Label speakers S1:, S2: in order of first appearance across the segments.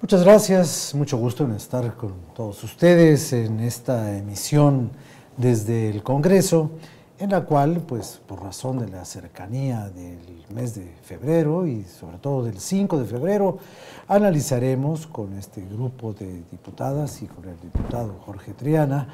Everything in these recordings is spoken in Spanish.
S1: Muchas gracias, mucho gusto en estar con todos ustedes en esta emisión desde el Congreso, en la cual, pues, por razón de la cercanía del mes de febrero y sobre todo del 5 de febrero, analizaremos con este grupo de diputadas y con el diputado Jorge Triana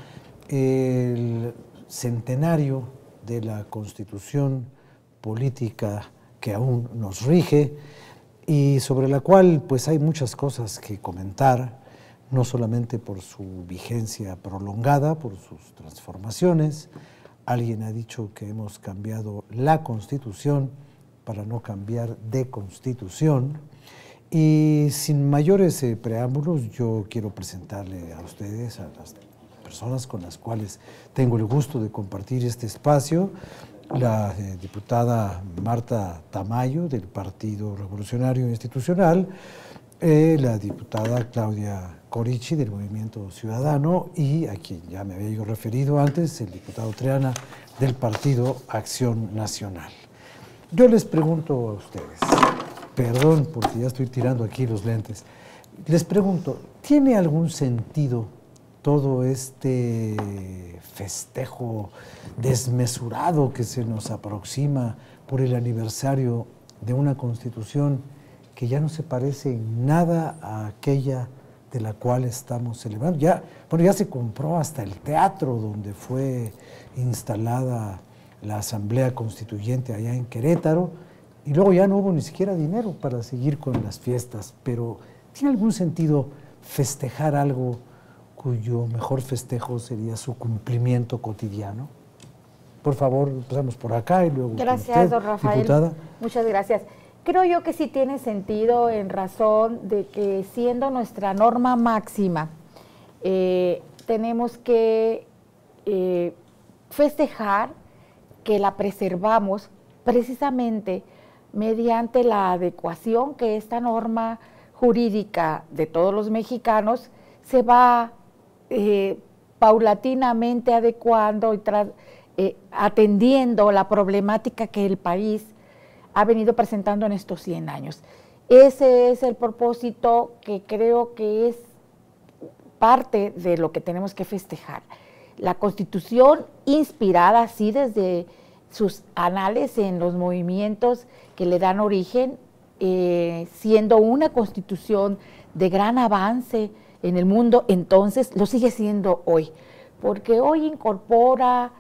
S1: el centenario de la Constitución política que aún nos rige y sobre la cual pues hay muchas cosas que comentar, no solamente por su vigencia prolongada, por sus transformaciones. Alguien ha dicho que hemos cambiado la Constitución para no cambiar de Constitución. Y sin mayores preámbulos, yo quiero presentarle a ustedes, a las personas con las cuales tengo el gusto de compartir este espacio, la diputada Marta Tamayo, del Partido Revolucionario Institucional, la diputada Claudia Corichi, del Movimiento Ciudadano, y a quien ya me había yo referido antes, el diputado Triana, del Partido Acción Nacional. Yo les pregunto a ustedes, perdón porque ya estoy tirando aquí los lentes, les pregunto, ¿tiene algún sentido todo este festejo desmesurado que se nos aproxima por el aniversario de una Constitución que ya no se parece en nada a aquella de la cual estamos celebrando? Ya se compró hasta el teatro donde fue instalada la Asamblea Constituyente allá en Querétaro, y luego ya no hubo ni siquiera dinero para seguir con las fiestas. Pero ¿tiene algún sentido festejar algo cuyo mejor festejo sería su cumplimiento cotidiano? Por favor, empezamos por acá y luego
S2: gracias,
S1: con usted,
S2: don Rafael.
S1: diputada.
S2: Muchas gracias. Creo yo que sí tiene sentido en razón de que, siendo nuestra norma máxima, tenemos que festejar que la preservamos precisamente mediante la adecuación que esta norma jurídica de todos los mexicanos se va paulatinamente adecuando y atendiendo la problemática que el país ha venido presentando en estos 100 años. Ese es el propósito que creo que es parte de lo que tenemos que festejar. La Constitución, inspirada así desde sus anales en los movimientos que le dan origen, siendo una Constitución de gran avance en el mundo, entonces lo sigue siendo hoy, porque hoy incorpora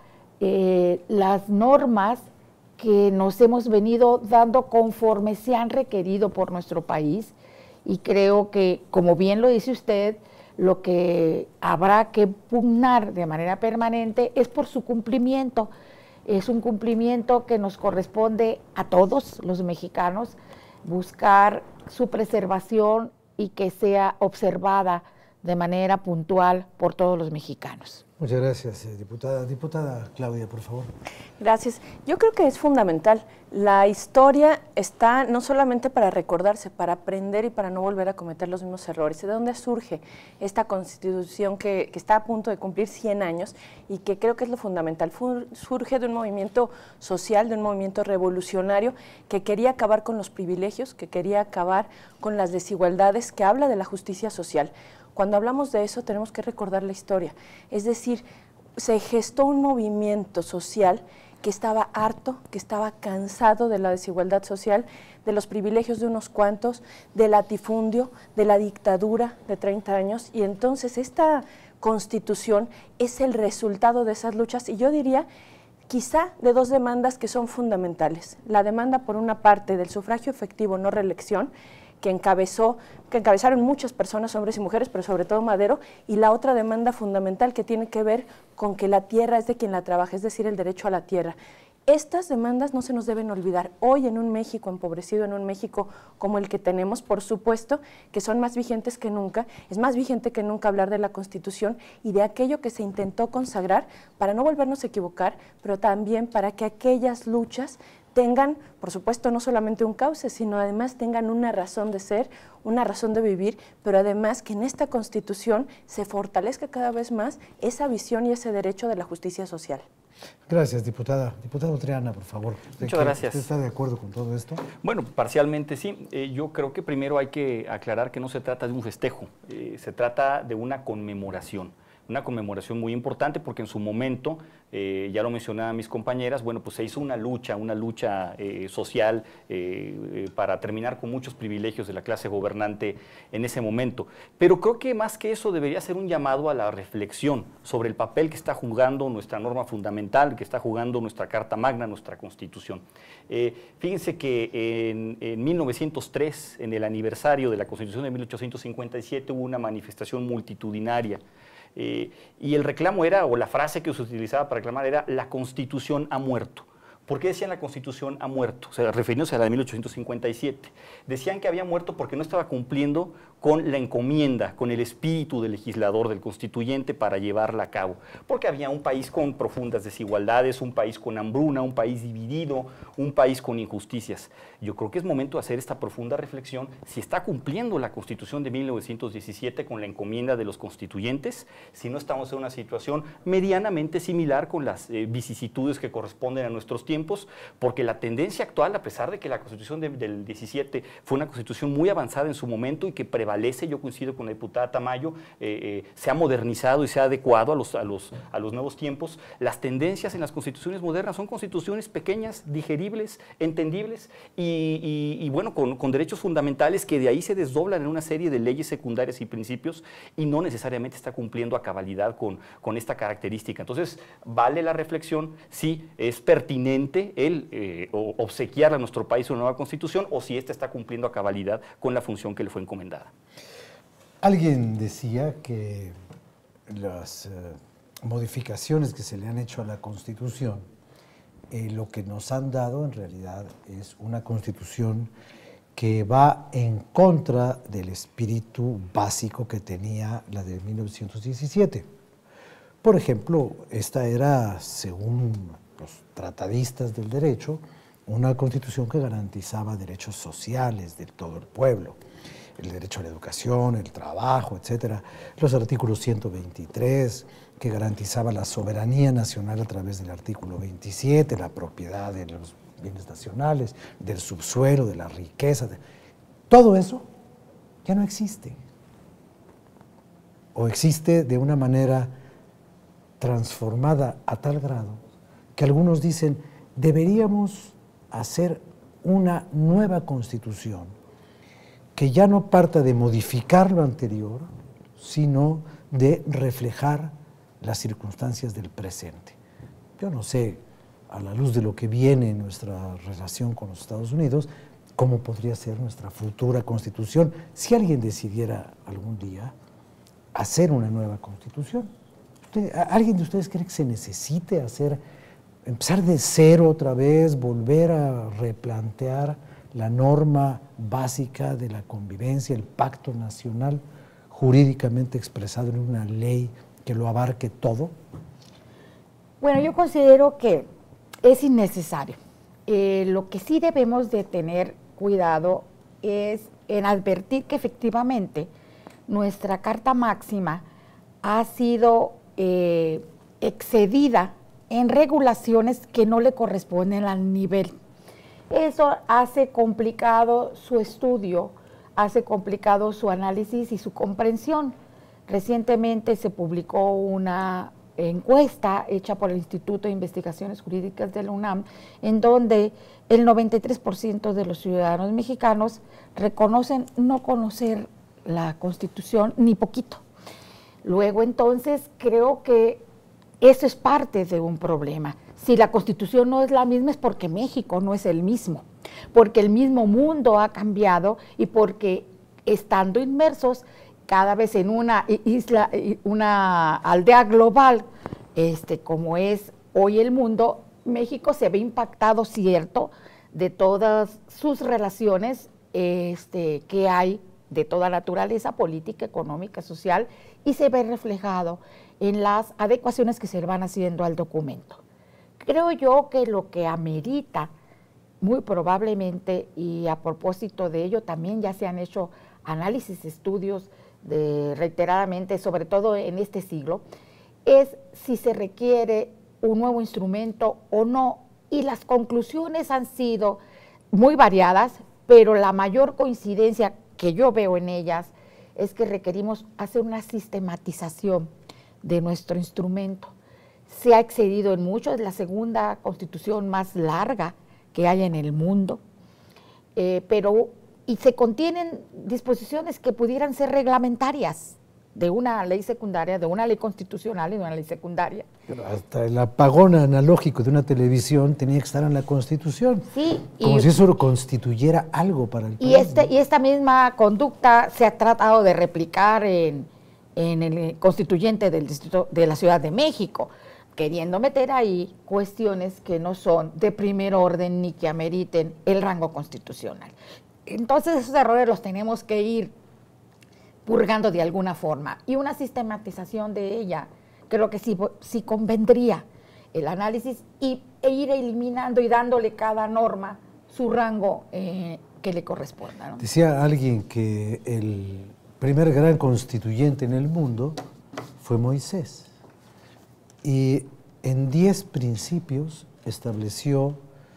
S2: las normas que nos hemos venido dando conforme se han requerido por nuestro país, y creo que, como bien lo dice usted, lo que habrá que pugnar de manera permanente es por su cumplimiento. Es un cumplimiento que nos corresponde a todos los mexicanos, buscar su preservación y que sea observada de manera puntual por todos los mexicanos.
S1: Muchas gracias, diputada. Diputada Claudia, por favor.
S3: Gracias. Yo creo que es fundamental. La historia está no solamente para recordarse, para aprender y para no volver a cometer los mismos errores. ¿De dónde surge esta Constitución que está a punto de cumplir 100 años y que creo que es lo fundamental? Surge de un movimiento social, de un movimiento revolucionario que quería acabar con los privilegios, que quería acabar con las desigualdades, que habla de la justicia social. Cuando hablamos de eso tenemos que recordar la historia, es decir, se gestó un movimiento social que estaba harto, que estaba cansado de la desigualdad social, de los privilegios de unos cuantos, del latifundio, de la dictadura de 30 años, y entonces esta Constitución es el resultado de esas luchas, y yo diría quizá de dos demandas que son fundamentales. La demanda, por una parte, del sufragio efectivo, no reelección, que encabezaron muchas personas, hombres y mujeres, pero sobre todo Madero, y la otra demanda fundamental que tiene que ver con que la tierra es de quien la trabaja, es decir, el derecho a la tierra. Estas demandas no se nos deben olvidar. Hoy, en un México empobrecido, en un México como el que tenemos, por supuesto que son más vigentes que nunca. Es más vigente que nunca hablar de la Constitución y de aquello que se intentó consagrar para no volvernos a equivocar, pero también para que aquellas luchas tengan, por supuesto, no solamente un cauce, sino además tengan una razón de ser, una razón de vivir, pero además que en esta Constitución se fortalezca cada vez más esa visión y ese derecho de la justicia social.
S1: Gracias, diputada. Diputado Triana, por favor.
S4: Muchas gracias.
S1: ¿Usted está de acuerdo con todo esto?
S4: Bueno, parcialmente sí. Yo creo que primero hay que aclarar que no se trata de un festejo, se trata de una conmemoración muy importante porque en su momento, ya lo mencionaban mis compañeras, bueno, pues se hizo una lucha social para terminar con muchos privilegios de la clase gobernante en ese momento. Pero creo que más que eso debería ser un llamado a la reflexión sobre el papel que está jugando nuestra norma fundamental, que está jugando nuestra Carta Magna, nuestra Constitución. Fíjense que en 1903, en el aniversario de la Constitución de 1857, hubo una manifestación multitudinaria. Y el reclamo era, o la frase que se utilizaba para reclamar era, la Constitución ha muerto. ¿Por qué decían la Constitución ha muerto? O sea, refiriéndose a la de 1857. Decían que había muerto porque no estaba cumpliendo con la encomienda, con el espíritu del legislador, del constituyente para llevarla a cabo. Porque había un país con profundas desigualdades, un país con hambruna, un país dividido, un país con injusticias. Yo creo que es momento de hacer esta profunda reflexión si está cumpliendo la Constitución de 1917 con la encomienda de los constituyentes, si no estamos en una situación medianamente similar con las vicisitudes que corresponden a nuestros tiempos, porque la tendencia actual, a pesar de que la Constitución del 17 fue una Constitución muy avanzada en su momento y que prevalece, yo coincido con la diputada Tamayo, se ha modernizado y se ha adecuado a los nuevos tiempos. Las tendencias en las constituciones modernas son constituciones pequeñas, digeribles, entendibles y bueno, con derechos fundamentales que de ahí se desdoblan en una serie de leyes secundarias y principios y no necesariamente está cumpliendo a cabalidad con esta característica. Entonces, vale la reflexión si es pertinente el obsequiar a nuestro país una nueva constitución o si ésta está cumpliendo a cabalidad con la función que le fue encomendada.
S1: Alguien decía que las modificaciones que se le han hecho a la Constitución, lo que nos han dado en realidad es una Constitución que va en contra del espíritu básico que tenía la de 1917. Por ejemplo, esta era, según los tratadistas del derecho, una Constitución que garantizaba derechos sociales de todo el pueblo. El derecho a la educación, el trabajo, etcétera, los artículos 123, que garantizaba la soberanía nacional a través del artículo 27, la propiedad de los bienes nacionales, del subsuelo, de la riqueza, todo eso ya no existe. O existe de una manera transformada a tal grado que algunos dicen, deberíamos hacer una nueva Constitución que ya no parta de modificar lo anterior, sino de reflejar las circunstancias del presente. Yo no sé, a la luz de lo que viene en nuestra relación con los Estados Unidos, cómo podría ser nuestra futura Constitución si alguien decidiera algún día hacer una nueva Constitución. ¿Alguien de ustedes cree que se necesite empezar de cero otra vez, volver a replantear la norma básica de la convivencia, el pacto nacional jurídicamente expresado en una ley que lo abarque todo?
S2: Bueno, yo considero que es innecesario. Lo que sí debemos de tener cuidado es en advertir que efectivamente nuestra Carta Máxima ha sido excedida en regulaciones que no le corresponden al nivel. Eso hace complicado su estudio, hace complicado su análisis y su comprensión. Recientemente se publicó una encuesta hecha por el Instituto de Investigaciones Jurídicas de la UNAM, en donde el 93% de los ciudadanos mexicanos reconocen no conocer la Constitución ni poquito. Luego, entonces, creo que eso es parte de un problema. Si la Constitución no es la misma es porque México no es el mismo, porque el mismo mundo ha cambiado y porque estando inmersos cada vez en una isla, una aldea global, como es hoy el mundo, México se ve impactado, cierto, de todas sus relaciones que hay de toda naturaleza, política, económica, social, y se ve reflejado en las adecuaciones que se van haciendo al documento. Creo yo que lo que amerita, muy probablemente, y a propósito de ello también ya se han hecho análisis, estudios reiteradamente, sobre todo en este siglo, es si se requiere un nuevo instrumento o no, y las conclusiones han sido muy variadas, pero la mayor coincidencia que yo veo en ellas es que requerimos hacer una sistematización de nuestro instrumento. Se ha excedido en mucho, es la segunda constitución más larga que hay en el mundo, y se contienen disposiciones que pudieran ser reglamentarias de una ley secundaria, de una ley constitucional y de una ley secundaria.
S1: Pero hasta el apagón analógico de una televisión tenía que estar en la Constitución.
S2: Sí.
S1: Como si eso constituyera algo para el país.
S2: Y esta misma conducta se ha tratado de replicar en el constituyente del distrito de la Ciudad de México, queriendo meter ahí cuestiones que no son de primer orden ni que ameriten el rango constitucional. Entonces esos errores los tenemos que ir purgando de alguna forma, y una sistematización de ella creo que sí convendría el análisis e ir eliminando y dándole cada norma su rango que le corresponda, ¿no?
S1: Decía alguien que el primer gran constituyente en el mundo fue Moisés, y en 10 principios estableció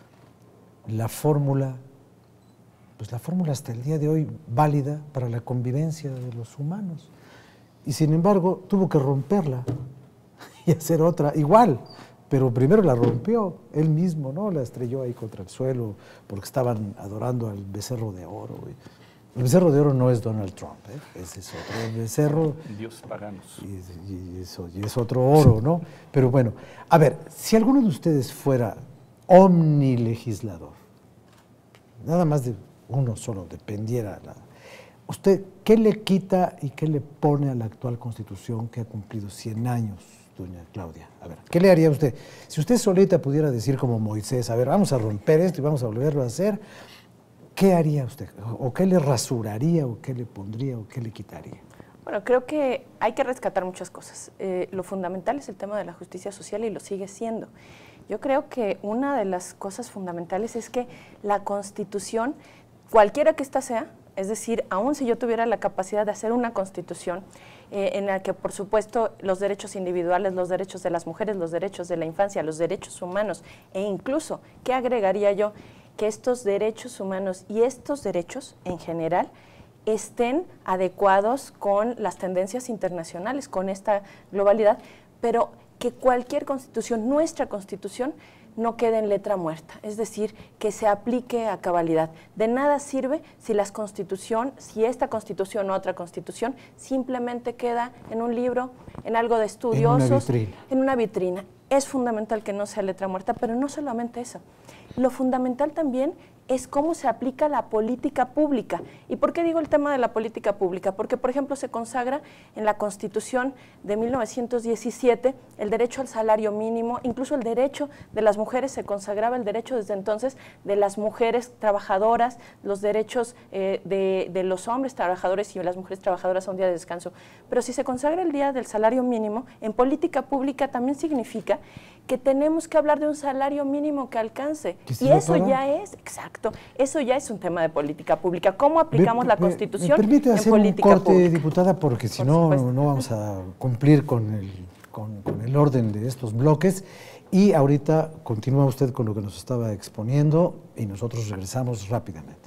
S1: la fórmula, pues la fórmula hasta el día de hoy válida para la convivencia de los humanos. Y sin embargo tuvo que romperla y hacer otra igual, pero primero la rompió él mismo, ¿no? La estrelló ahí contra el suelo porque estaban adorando al becerro de oro. El becerro de oro no es Donald Trump, ese es otro becerro.
S4: Dios paganos.
S1: Y es otro oro, ¿no? Pero bueno, a ver, si alguno de ustedes fuera omnilegislador, nada más de uno solo dependiera, ¿usted qué le quita y qué le pone a la actual Constitución que ha cumplido 100 años, doña Claudia? A ver, ¿qué le haría usted? Si usted solita pudiera decir como Moisés, a ver, vamos a romper esto y vamos a volverlo a hacer, ¿qué haría usted? ¿O qué le rasuraría, o qué le pondría, o qué le quitaría?
S3: Bueno, creo que hay que rescatar muchas cosas. Lo fundamental es el tema de la justicia social y lo sigue siendo. Yo creo que una de las cosas fundamentales es que la Constitución, cualquiera que ésta sea, es decir, aun si yo tuviera la capacidad de hacer una Constitución en la que, por supuesto, los derechos individuales, los derechos de las mujeres, los derechos de la infancia, los derechos humanos, e incluso, ¿qué agregaría yo? Que estos derechos humanos y estos derechos en general estén adecuados con las tendencias internacionales, con esta globalidad, pero que cualquier constitución, nuestra constitución, no quede en letra muerta, es decir, que se aplique a cabalidad. De nada sirve si esta constitución o otra constitución simplemente queda en un libro, en algo de estudiosos, en una vitrina. Es fundamental que no sea letra muerta, pero no solamente eso. Lo fundamental también es cómo se aplica la política pública. ¿Y por qué digo el tema de la política pública? Porque, por ejemplo, se consagra en la Constitución de 1917 el derecho al salario mínimo, incluso el derecho de las mujeres, se consagraba el derecho desde entonces de las mujeres trabajadoras, los derechos de los hombres trabajadores y las mujeres trabajadoras a un día de descanso. Pero si se consagra el día del salario mínimo, en política pública también significa que tenemos que hablar de un salario mínimo que alcance. Y eso ya es, exacto, eso ya es un tema de política pública. ¿Cómo aplicamos la Constitución
S1: ¿Me permite
S3: en
S1: hacer
S3: política
S1: un corte,
S3: pública?
S1: diputada? Porque si no vamos a cumplir con el orden de estos bloques. Y ahorita continúa usted con lo que nos estaba exponiendo y nosotros regresamos rápidamente.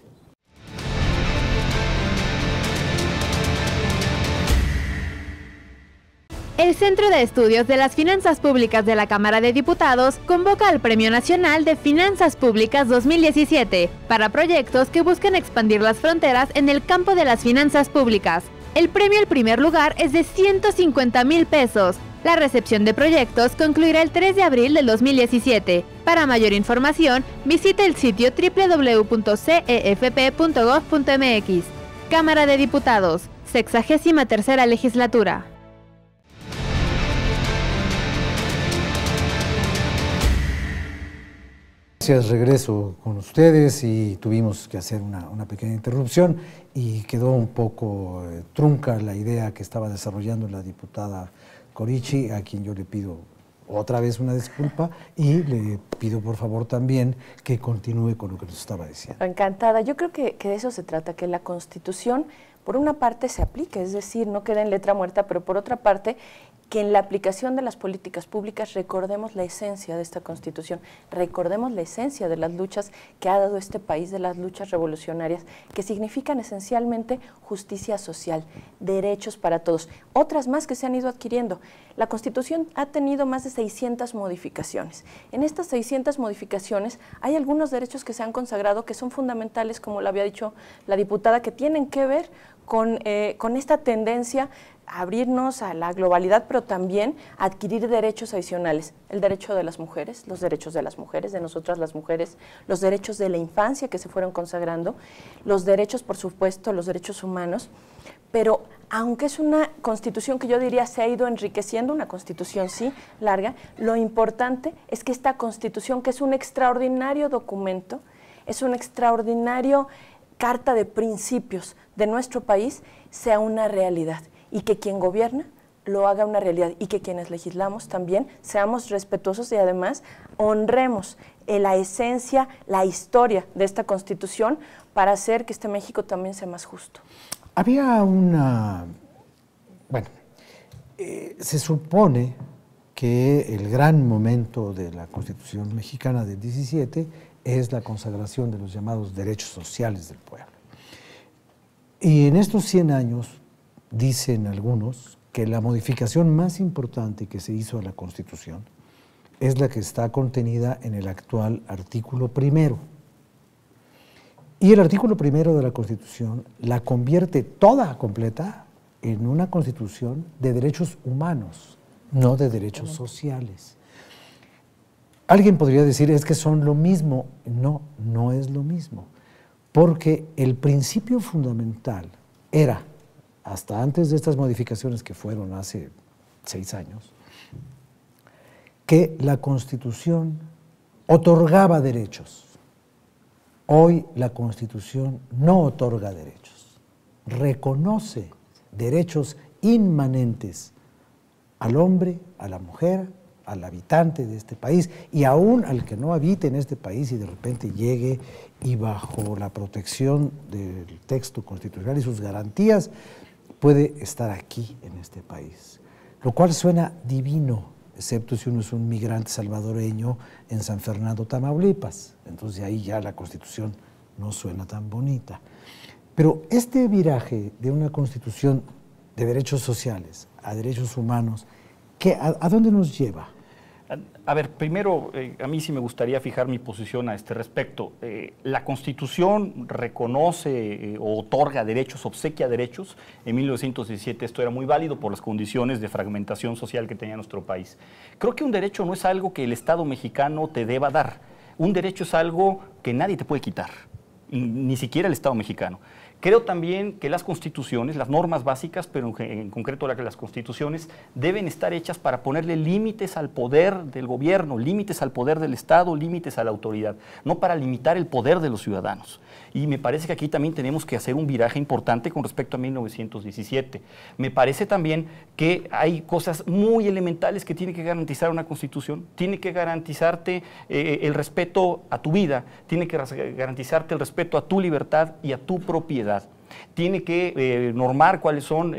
S5: El Centro de Estudios de las Finanzas Públicas de la Cámara de Diputados convoca al Premio Nacional de Finanzas Públicas 2017 para proyectos que buscan expandir las fronteras en el campo de las finanzas públicas. El premio al primer lugar es de 150,000 pesos. La recepción de proyectos concluirá el 3 de abril del 2017. Para mayor información, visite el sitio www.cefp.gov.mx. Cámara de Diputados, 63ª Legislatura.
S1: Regreso con ustedes y tuvimos que hacer una pequeña interrupción y quedó un poco trunca la idea que estaba desarrollando la diputada Corici, a quien yo le pido otra vez una disculpa y le pido por favor también que continúe con lo que nos estaba diciendo.
S3: Encantada. Yo creo que de eso se trata, que la Constitución por una parte se aplique, es decir, no quede en letra muerta, pero por otra parte que en la aplicación de las políticas públicas recordemos la esencia de esta Constitución, recordemos la esencia de las luchas que ha dado este país, de las luchas revolucionarias, que significan esencialmente justicia social, derechos para todos, otras más que se han ido adquiriendo. La Constitución ha tenido más de 600 modificaciones. En estas 600 modificaciones hay algunos derechos que se han consagrado que son fundamentales, como lo había dicho la diputada, que tienen que ver con esta tendencia a abrirnos a la globalidad, pero también a adquirir derechos adicionales. El derecho de las mujeres, los derechos de las mujeres, de nosotras las mujeres, los derechos de la infancia que se fueron consagrando, los derechos, por supuesto, los derechos humanos. Pero aunque es una Constitución que yo diría se ha ido enriqueciendo, una Constitución sí, larga, lo importante es que esta Constitución, que es un extraordinario documento, es un extraordinario carta de principios de nuestro país, sea una realidad y que quien gobierna lo haga una realidad y que quienes legislamos también seamos respetuosos y además honremos la esencia, la historia de esta Constitución para hacer que este México también sea más justo.
S1: Había se supone que el gran momento de la Constitución mexicana del 17 es la consagración de los llamados derechos sociales del pueblo. Y en estos 100 años, dicen algunos, que la modificación más importante que se hizo a la Constitución es la que está contenida en el actual artículo 1. Y el artículo 1 de la Constitución la convierte toda completa en una Constitución de derechos humanos, no de derechos sociales. Alguien podría decir, es que son lo mismo. No, no es lo mismo, porque el principio fundamental era, hasta antes de estas modificaciones que fueron hace 6 años, que la Constitución otorgaba derechos. Hoy la Constitución no otorga derechos, reconoce derechos inmanentes al hombre, a la mujer, al habitante de este país y aún al que no habite en este país y de repente llegue y bajo la protección del texto constitucional y sus garantías puede estar aquí en este país, lo cual suena divino, excepto si uno es un migrante salvadoreño en San Fernando, Tamaulipas. Entonces ahí ya la Constitución no suena tan bonita. Pero este viraje de una Constitución de derechos sociales a derechos humanos, ¿a dónde nos lleva?
S4: A ver, primero, a mí sí me gustaría fijar mi posición a este respecto. La Constitución reconoce o otorga derechos, obsequia derechos. En 1917 esto era muy válido por las condiciones de fragmentación social que tenía nuestro país. Creo que un derecho no es algo que el Estado mexicano te deba dar. Un derecho es algo que nadie te puede quitar, ni siquiera el Estado mexicano. Creo también que las constituciones, las normas básicas, pero en concreto las constituciones, deben estar hechas para ponerle límites al poder del gobierno, límites al poder del Estado, límites a la autoridad, no para limitar el poder de los ciudadanos. Y me parece que aquí también tenemos que hacer un viraje importante con respecto a 1917. Me parece también que hay cosas muy elementales que tiene que garantizar una constitución. Tiene que garantizarte el respeto a tu vida, tiene que garantizarte el respeto a tu libertad y a tu propiedad. Tiene que normar cuáles son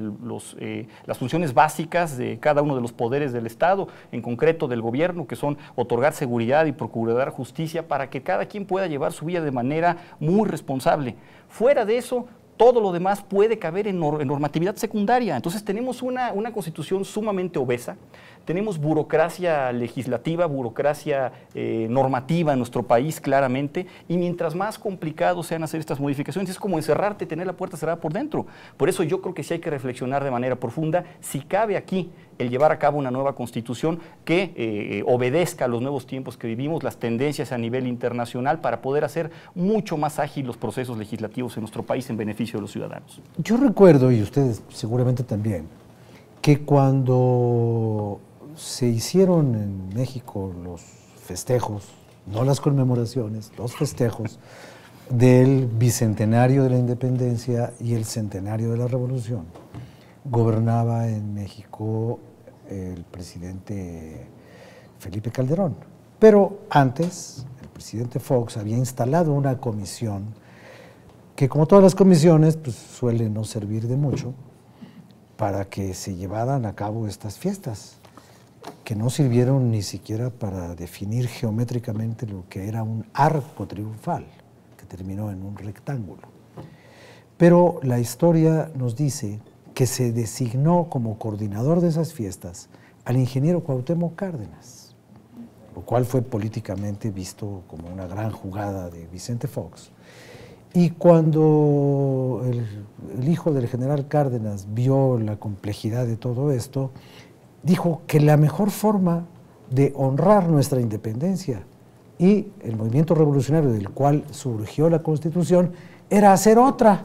S4: las funciones básicas de cada uno de los poderes del Estado, en concreto del gobierno, que son otorgar seguridad y procurar justicia para que cada quien pueda llevar su vida de manera muy responsable. Fuera de eso, todo lo demás puede caber en normatividad secundaria. Entonces tenemos una Constitución sumamente obesa, tenemos burocracia legislativa, burocracia normativa en nuestro país claramente, y mientras más complicado sean hacer estas modificaciones, es como encerrarte, tener la puerta cerrada por dentro. Por eso yo creo que sí hay que reflexionar de manera profunda si cabe aquí el llevar a cabo una nueva Constitución que obedezca a los nuevos tiempos que vivimos, las tendencias a nivel internacional, para poder hacer mucho más ágil los procesos legislativos en nuestro país en beneficio de los ciudadanos.
S1: Yo recuerdo, y ustedes seguramente también, que cuando se hicieron en México los festejos, no las conmemoraciones, los festejos del bicentenario de la independencia y el centenario de la revolución, gobernaba en México el presidente Felipe Calderón. Pero antes, el presidente Fox había instalado una comisión que, como todas las comisiones, pues suele no servir de mucho, para que se llevaran a cabo estas fiestas, que no sirvieron ni siquiera para definir geométricamente lo que era un arco triunfal, que terminó en un rectángulo. Pero la historia nos dice que se designó como coordinador de esas fiestas al ingeniero Cuauhtémoc Cárdenas, lo cual fue políticamente visto como una gran jugada de Vicente Fox. Y cuando el hijo del general Cárdenas vio la complejidad de todo esto, dijo que la mejor forma de honrar nuestra independencia y el movimiento revolucionario del cual surgió la Constitución era hacer otra.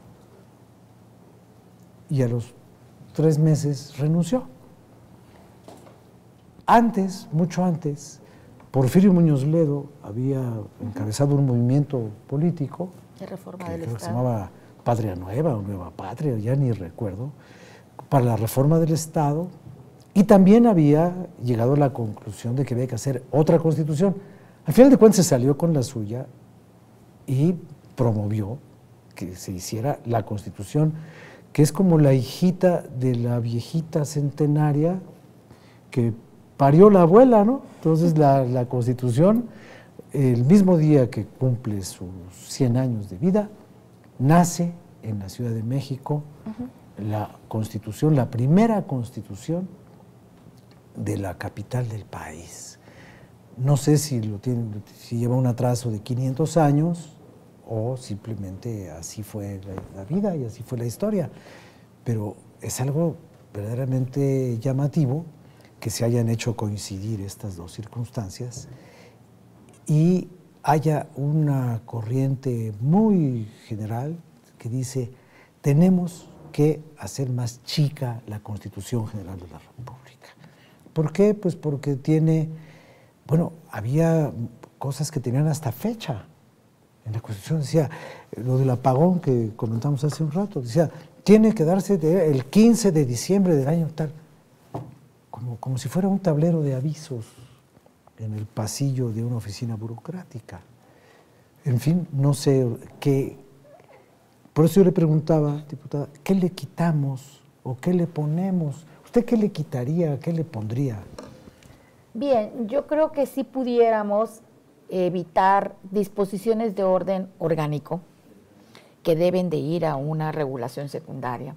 S1: Y a los 3 meses renunció. Antes, mucho antes, Porfirio Muñoz Ledo había encabezado un movimiento político
S2: de reforma
S1: que
S2: del
S1: creo que se
S2: Estado.
S1: llamaba Patria Nueva o Nueva Patria, ya ni recuerdo, para la reforma del Estado, y también había llegado a la conclusión de que había que hacer otra constitución. Al final de cuentas se salió con la suya y promovió que se hiciera la constitución, que es como la hijita de la viejita centenaria que parió la abuela, ¿no? Entonces la Constitución, el mismo día que cumple sus 100 años de vida, nace en la Ciudad de México la Constitución, la primera Constitución de la capital del país. No sé si lleva un atraso de 500 años o simplemente así fue la vida y así fue la historia, pero es algo verdaderamente llamativo que se hayan hecho coincidir estas dos circunstancias y haya una corriente muy general que dice: tenemos que hacer más chica la Constitución General de la República. ¿Por qué? Pues porque había cosas que tenían hasta fecha. En la Constitución decía, lo del apagón que comentamos hace un rato, decía, tiene que darse el 15 de diciembre del año tal. Como si fuera un tablero de avisos en el pasillo de una oficina burocrática. En fin, no sé qué. Por eso yo le preguntaba, diputada, ¿qué le quitamos o qué le ponemos? ¿Usted qué le quitaría, qué le pondría?
S2: Bien, yo creo que sí pudiéramos evitar disposiciones de orden orgánico que deben de ir a una regulación secundaria.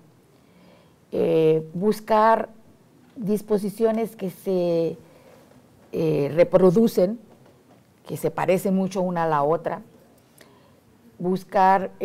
S2: Buscar disposiciones que se reproducen, que se parecen mucho una a la otra, buscar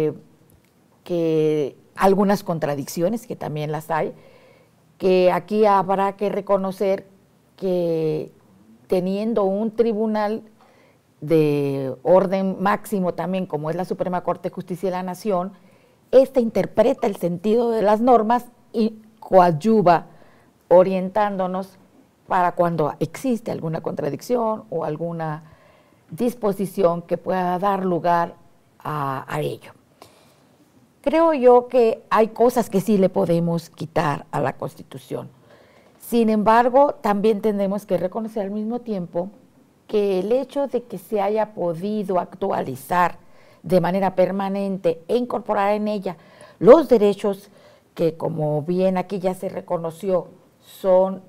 S2: que algunas contradicciones, que también las hay, que aquí habrá que reconocer que teniendo un tribunal de orden máximo también, como es la Suprema Corte de Justicia de la Nación, interpreta el sentido de las normas y coadyuva orientándonos para cuando existe alguna contradicción o alguna disposición que pueda dar lugar a ello. Creo yo que hay cosas que sí le podemos quitar a la Constitución. Sin embargo, también tenemos que reconocer al mismo tiempo que el hecho de que se haya podido actualizar de manera permanente e incorporar en ella los derechos que, como bien aquí ya se reconoció, son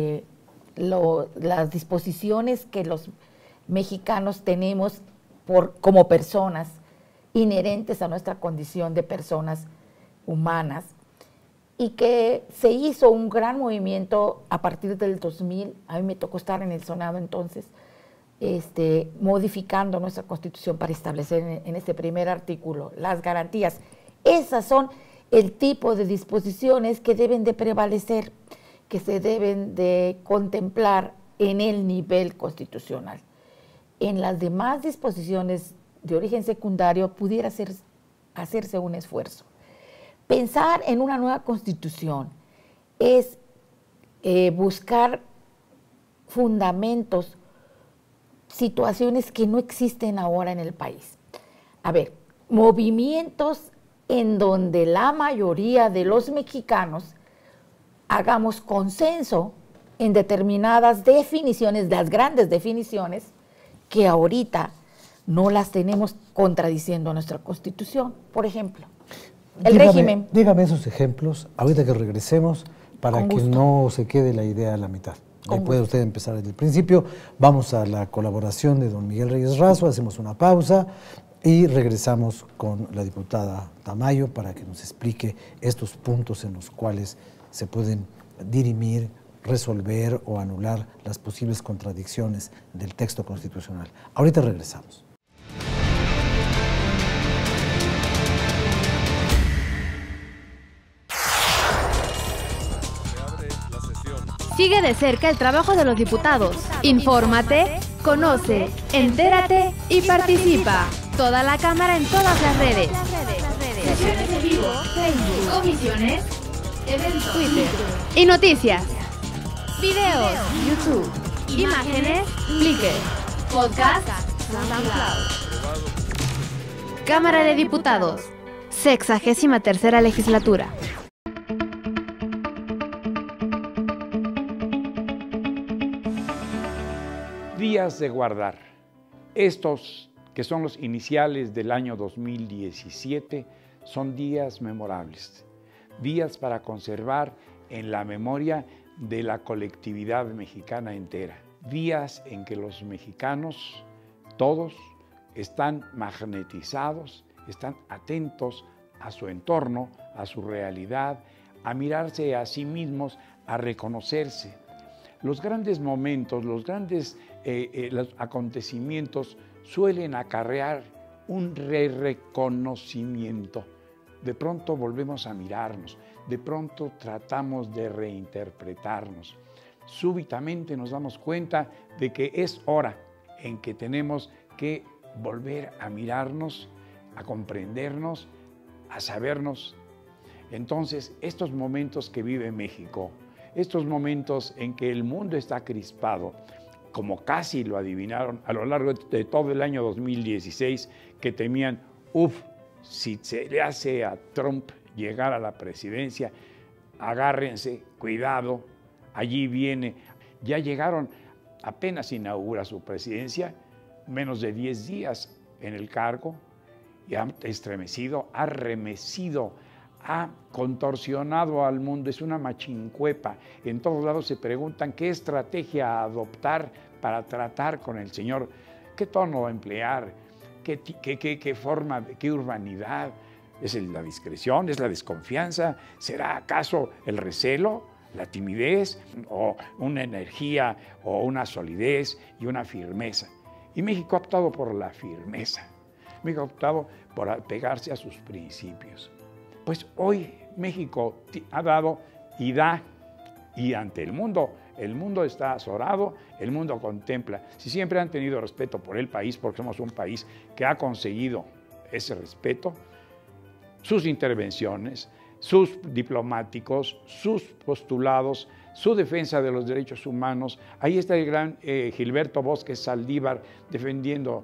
S2: las disposiciones que los mexicanos tenemos como personas, inherentes a nuestra condición de personas humanas, y que se hizo un gran movimiento a partir del 2000, a mí me tocó estar en el Senado entonces, modificando nuestra Constitución para establecer en este primer artículo las garantías. Esas son el tipo de disposiciones que deben de prevalecer, que se deben de contemplar en el nivel constitucional. En las demás disposiciones de origen secundario pudiera hacerse un esfuerzo. Pensar en una nueva Constitución es buscar fundamentos, situaciones que no existen ahora en el país. A ver, movimientos en donde la mayoría de los mexicanos hagamos consenso en determinadas definiciones, las grandes definiciones, que ahorita no las tenemos contradiciendo nuestra Constitución. Por ejemplo, régimen.
S1: Dígame esos ejemplos, ahorita que regresemos, para
S2: Con
S1: que
S2: gusto.
S1: no se quede la idea a la mitad.
S2: Con
S1: Puede usted empezar desde el principio. Vamos a la colaboración de don Miguel Reyes Razo, hacemos una pausa y regresamos con la diputada Tamayo para que nos explique estos puntos en los cuales se pueden dirimir, resolver o anular las posibles contradicciones del texto constitucional. Ahorita regresamos.
S5: Sigue de cerca el trabajo de los diputados. Infórmate, conoce, entérate y participa. Toda la Cámara en todas las redes. Sesiones en vivo, Facebook, comisiones, eventos, Twitter y noticias. Videos, YouTube, imágenes, Flickr, podcast, SoundCloud. Cámara de Diputados, 63ª legislatura.
S6: Días de guardar. Estos, que son los iniciales del año 2017, son días memorables. Días para conservar en la memoria de la colectividad mexicana entera. Días en que los mexicanos, todos, están magnetizados, están atentos a su entorno, a su realidad, a mirarse a sí mismos, a reconocerse. Los grandes momentos, los grandes los acontecimientos suelen acarrear un reconocimiento. De pronto volvemos a mirarnos, de pronto tratamos de reinterpretarnos. Súbitamente nos damos cuenta de que es hora en que tenemos que volver a mirarnos, a comprendernos, a sabernos. Entonces, estos momentos que vive México, estos momentos en que el mundo está crispado, como casi lo adivinaron a lo largo de todo el año 2016, que temían, si se le hace a Trump llegar a la presidencia, agárrense, cuidado, allí viene. Ya llegaron, apenas inaugura su presidencia, menos de 10 días en el cargo, y ha estremecido, ha remecido, ha contorsionado al mundo, es una machincuepa. En todos lados se preguntan qué estrategia adoptar para tratar con el señor, qué tono emplear, qué forma, qué urbanidad. ¿Es la discreción? ¿Es la desconfianza? ¿Será acaso el recelo, la timidez, o una energía, o una solidez y una firmeza? Y México ha optado por la firmeza. México ha optado por apegarse a sus principios. Pues hoy México ha dado y da, y ante el mundo está azorado, el mundo contempla. Si siempre han tenido respeto por el país, porque somos un país que ha conseguido ese respeto, sus intervenciones, sus diplomáticos, sus postulados, su defensa de los derechos humanos. Ahí está el gran Gilberto Bosques Saldívar defendiendo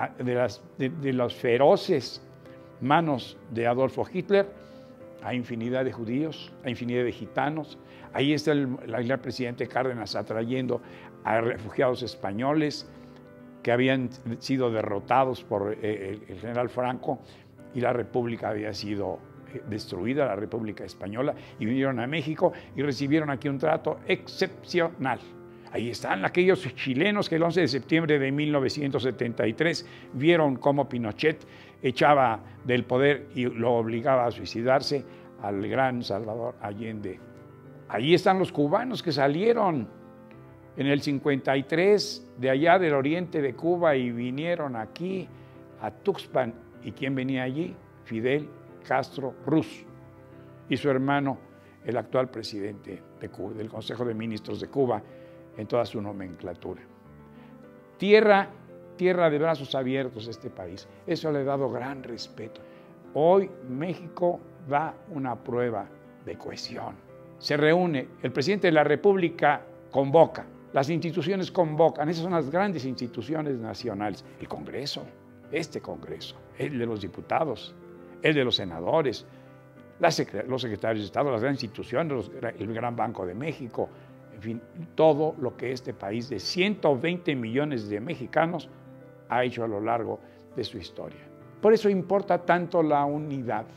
S6: de las feroces manos de Adolfo Hitler a infinidad de judíos, a infinidad de gitanos. Ahí está el presidente Cárdenas atrayendo a refugiados españoles que habían sido derrotados por el general Franco y la República había sido destruida, la República Española, y vinieron a México y recibieron aquí un trato excepcional. Ahí están aquellos chilenos que el 11 de septiembre de 1973 vieron cómo Pinochet echaba del poder y lo obligaba a suicidarse al gran Salvador Allende. Ahí están los cubanos que salieron en el 53 de allá del oriente de Cuba y vinieron aquí a Tuxpan. ¿Y quién venía allí? Fidel Castro Ruz y su hermano, el actual presidente de Cuba, del Consejo de Ministros de Cuba, en toda su nomenclatura. Tierra de brazos abiertos este país. Eso le ha dado gran respeto. Hoy México da una prueba de cohesión. Se reúne, el presidente de la República convoca, las instituciones convocan, esas son las grandes instituciones nacionales. El Congreso, este Congreso, el de los diputados, el de los senadores, los secretarios de Estado, las grandes instituciones, el Gran Banco de México, en fin, todo lo que este país de 120 millones de mexicanos ha hecho a lo largo de su historia. Por eso importa tanto la unidad,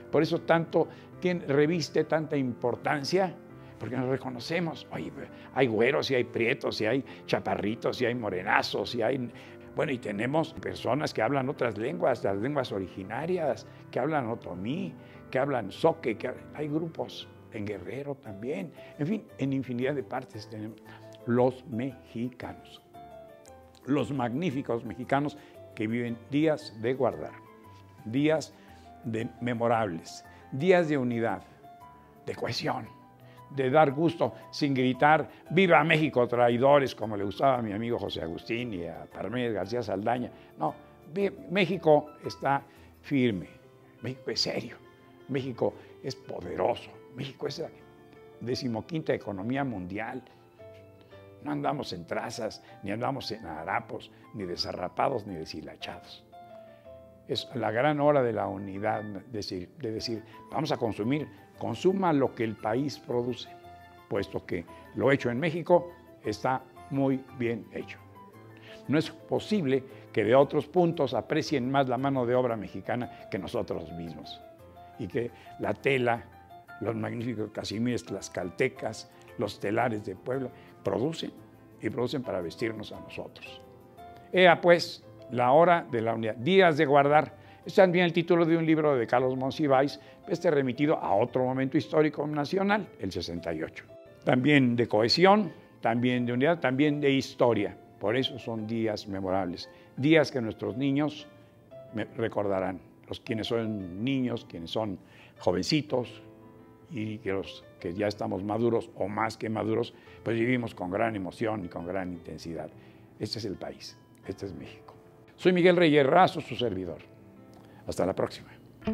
S6: Por eso reviste tanta importancia, porque nos reconocemos. Oye, hay güeros y hay prietos y hay chaparritos y hay morenazos y hay... Bueno, y tenemos personas que hablan otras lenguas, las lenguas originarias, que hablan otomí, que hablan zoque, hay grupos en Guerrero también. En fin, en infinidad de partes tenemos los mexicanos, los magníficos mexicanos que viven días de guardar, días memorables, días de unidad, de cohesión, de dar gusto sin gritar ¡Viva México, traidores!, como le gustaba a mi amigo José Agustín y a Parménides García Saldaña. No, México está firme, México es serio, México es poderoso, México es la 15ª economía mundial. No andamos en trazas, ni andamos en harapos, ni desarrapados, ni deshilachados. Es la gran hora de la unidad, de decir, vamos a consumir, consuma lo que el país produce, puesto que lo hecho en México está muy bien hecho. No es posible que de otros puntos aprecien más la mano de obra mexicana que nosotros mismos, y que la tela, los magníficos casimires tlaxcaltecas, los telares de Puebla, producen y producen para vestirnos a nosotros. Ea pues la hora de la unidad, días de guardar. Es también el título de un libro de Carlos Monsiváis, remitido a otro momento histórico nacional, el 68. También de cohesión, también de unidad, también de historia. Por eso son días memorables, días que nuestros niños recordarán. Quienes son niños, quienes son jovencitos y que los que ya estamos maduros o más que maduros, pues vivimos con gran emoción y con gran intensidad. Este es el país, este es México. Soy Miguel Reyes Razo, su servidor. Hasta la próxima.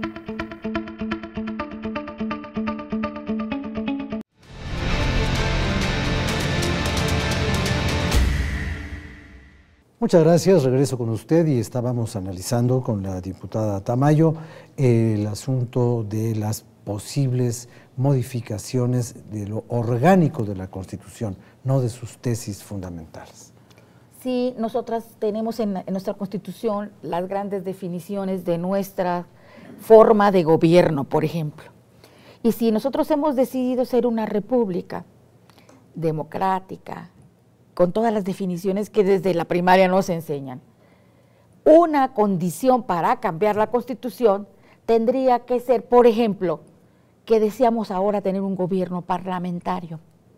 S1: Muchas gracias, regreso con usted y estábamos analizando con la diputada Tamayo el asunto de las posibles modificaciones de lo orgánico de la Constitución, no de sus tesis fundamentales.
S2: Sí, nosotras tenemos en nuestra Constitución las grandes definiciones de nuestra forma de gobierno, por ejemplo. Y si nosotros hemos decidido ser una república democrática, con todas las definiciones que desde la primaria nos enseñan, una condición para cambiar la Constitución tendría que ser, por ejemplo, que deseamos ahora tener un gobierno parlamentario.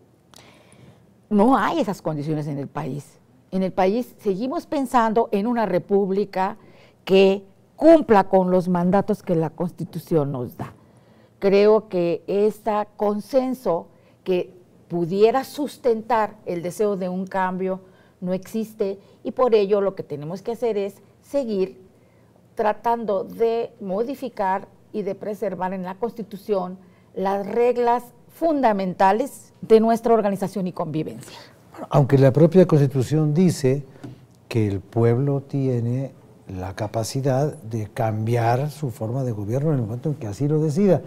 S2: No hay esas condiciones en el país. En el país seguimos pensando en una república que cumpla con los mandatos que la Constitución nos da. Creo que este consenso que pudiera sustentar el deseo de un cambio no existe, y por ello lo que tenemos que hacer es seguir tratando de modificar y de preservar en la Constitución las reglas fundamentales de nuestra organización y convivencia.
S1: Aunque la propia Constitución dice que el pueblo tiene la capacidad de cambiar su forma de gobierno en el momento en que así lo decida,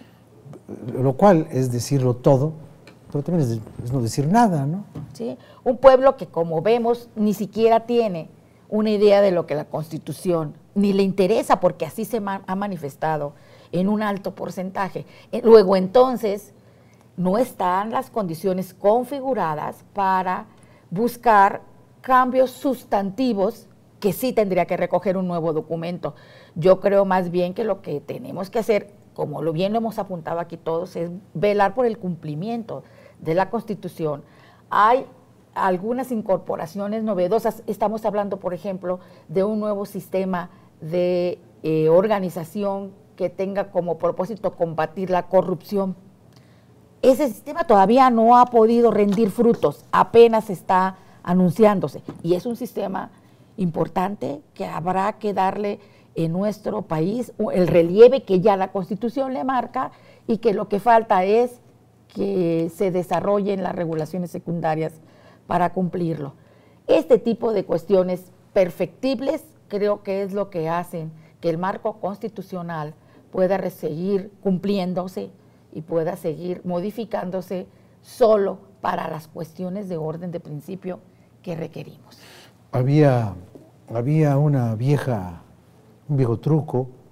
S1: lo cual es decirlo todo, pero también es no decir nada, ¿no?
S2: Sí, un pueblo que, como vemos, ni siquiera tiene una idea de lo que la Constitución, ni le interesa, porque así se ha manifestado en un alto porcentaje. Luego, entonces, no están las condiciones configuradas para buscar cambios sustantivos que sí tendría que recoger un nuevo documento. Yo creo más bien que lo que tenemos que hacer, como bien lo hemos apuntado aquí todos, es velar por el cumplimiento de la Constitución. Hay algunas incorporaciones novedosas. Estamos hablando, por ejemplo, de un nuevo sistema de organización que tenga como propósito combatir la corrupción. Ese sistema todavía no ha podido rendir frutos, apenas está anunciándose, y es un sistema importante que habrá que darle en nuestro país el relieve que ya la Constitución le marca, y que lo que falta es que se desarrollen las regulaciones secundarias para cumplirlo. Este tipo de cuestiones perfectibles creo que es lo que hacen que el marco constitucional pueda seguir cumpliéndose y pueda seguir modificándose solo para las cuestiones de orden de principio que requerimos.
S1: Había un viejo truco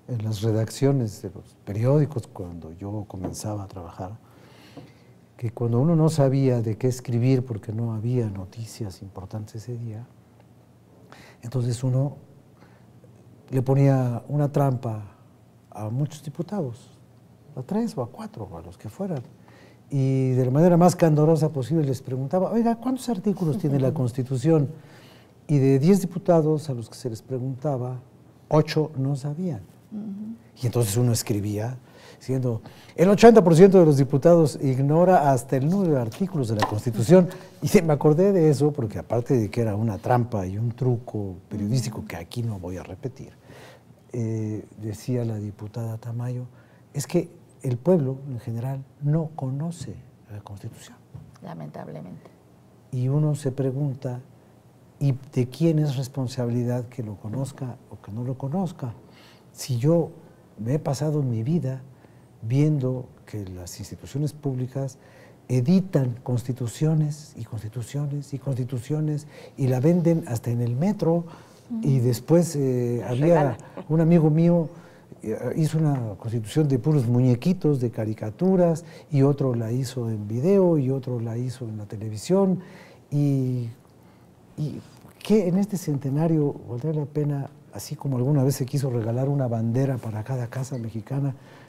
S1: en las redacciones de los periódicos cuando yo comenzaba a trabajar, que cuando uno no sabía de qué escribir porque no había noticias importantes ese día, entonces uno le ponía una trampa a muchos diputados, a 3 o a 4, o a los que fueran, y de la manera más candorosa posible les preguntaba, oiga, ¿cuántos artículos tiene la Constitución? Y de 10 diputados a los que se les preguntaba, 8 no sabían. Y entonces uno escribía diciendo, el 80% de los diputados ignora hasta el número de artículos de la Constitución. Y me acordé de eso porque aparte de que era una trampa y un truco periodístico que aquí no voy a repetir, decía la diputada Tamayo, es que el pueblo en general no conoce la Constitución.
S2: Lamentablemente.
S1: Y uno se pregunta, ¿y de quién es responsabilidad que lo conozca o que no lo conozca? Si yo me he pasado mi vida viendo que las instituciones públicas editan constituciones y constituciones y constituciones y la venden hasta en el metro, y después había un amigo mío hizo una constitución de puros muñequitos, de caricaturas, y otro la hizo en video y otro la hizo en la televisión, y que en este centenario valdría la pena, así como alguna vez se quiso regalar una bandera para cada casa mexicana,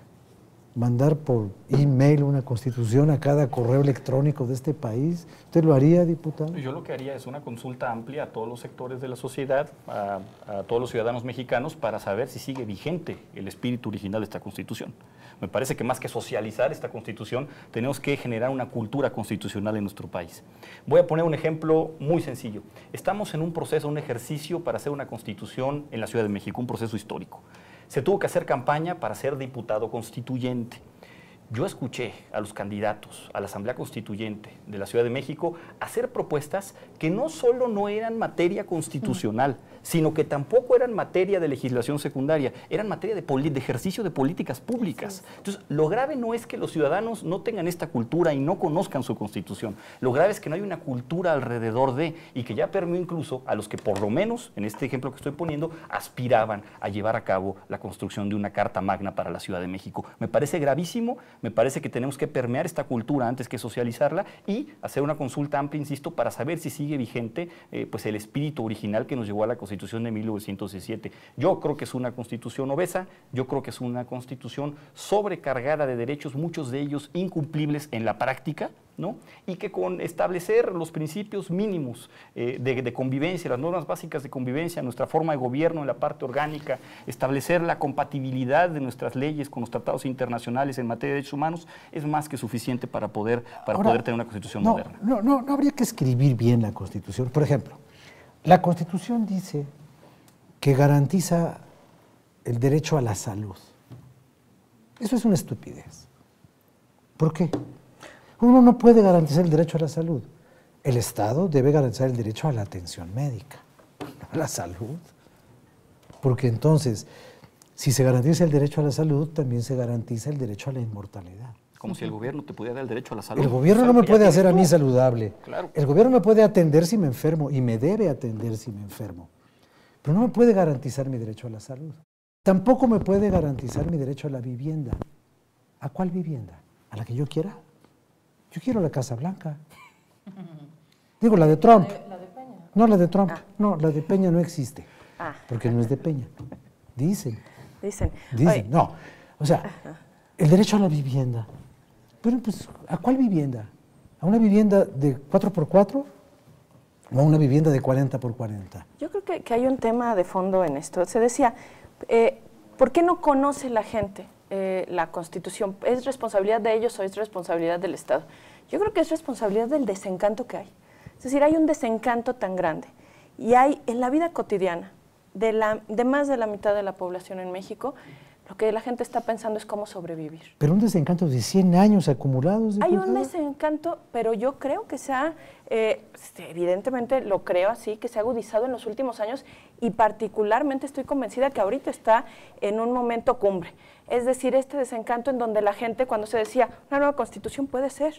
S1: mandar por email una constitución a cada correo electrónico de este país. ¿Usted lo haría, diputado?
S4: Yo lo que haría es una consulta amplia a todos los sectores de la sociedad, a todos los ciudadanos mexicanos, para saber si sigue vigente el espíritu original de esta Constitución. Me parece que más que socializar esta Constitución, tenemos que generar una cultura constitucional en nuestro país. Voy a poner un ejemplo muy sencillo. Estamos en un proceso, un ejercicio para hacer una Constitución en la Ciudad de México, un proceso histórico. Se tuvo que hacer campaña para ser diputado constituyente. Yo escuché a los candidatos a la Asamblea Constituyente de la Ciudad de México hacer propuestas que no solo no eran materia constitucional, sino que tampoco eran materia de legislación secundaria, eran materia de ejercicio de políticas públicas. Entonces, lo grave no es que los ciudadanos no tengan esta cultura y no conozcan su Constitución. Lo grave es que no hay una cultura alrededor de, y que ya permeó incluso a los que por lo menos, en este ejemplo que estoy poniendo, aspiraban a llevar a cabo la construcción de una Carta Magna para la Ciudad de México. Me parece gravísimo. Me parece que tenemos que permear esta cultura antes que socializarla y hacer una consulta amplia, insisto, para saber si sigue vigente pues el espíritu original que nos llevó a la Constitución de 1917. Yo creo que es una Constitución obesa, yo creo que es una Constitución sobrecargada de derechos, muchos de ellos incumplibles en la práctica, ¿no? Y que con establecer los principios mínimos de convivencia, las normas básicas de convivencia, nuestra forma de gobierno en la parte orgánica, establecer la compatibilidad de nuestras leyes con los tratados internacionales en materia de derechos humanos, es más que suficiente para poder tener una Constitución moderna.
S1: No habría que escribir bien la Constitución. Por ejemplo, la Constitución dice que garantiza el derecho a la salud. Eso es una estupidez. ¿Por qué? Uno no puede garantizar el derecho a la salud. El Estado debe garantizar el derecho a la atención médica, no a la salud. Porque entonces, si se garantiza el derecho a la salud, también se garantiza el derecho a la inmortalidad.
S4: Como si el gobierno te pudiera dar el derecho a la salud.
S1: El gobierno no me puede hacer a mí saludable.
S4: Claro.
S1: El gobierno me puede atender si me enfermo y me debe atender si me enfermo. Pero no me puede garantizar mi derecho a la salud. Tampoco me puede garantizar mi derecho a la vivienda. ¿A cuál vivienda? ¿A la que yo quiera? Yo quiero la Casa Blanca. Digo, la de Trump.
S3: ¿La de Peña?
S1: No, la de Trump. No, la de Peña no existe. Porque no es de Peña. Dicen.
S3: Oye.
S1: No. O sea, el derecho a la vivienda. Pero pues, ¿a cuál vivienda? ¿A una vivienda de 4x4 o a una vivienda de 40x40?
S3: Yo creo que hay un tema de fondo en esto. Se decía, ¿por qué no conoce la gente la Constitución? ¿Es responsabilidad de ellos o es responsabilidad del Estado? Yo creo que es responsabilidad del desencanto que hay. Es decir, hay un desencanto tan grande. Y hay en la vida cotidiana de más de la mitad de la población en México, lo que la gente está pensando es cómo sobrevivir.
S1: Pero un desencanto de 100 años acumulados.
S3: Hay un desencanto, pero yo creo que se ha Evidentemente lo creo así, que se ha agudizado en los últimos años y particularmente estoy convencida que ahorita está en un momento cumbre. Es decir, este desencanto en donde la gente, cuando se decía, una nueva constitución puede ser,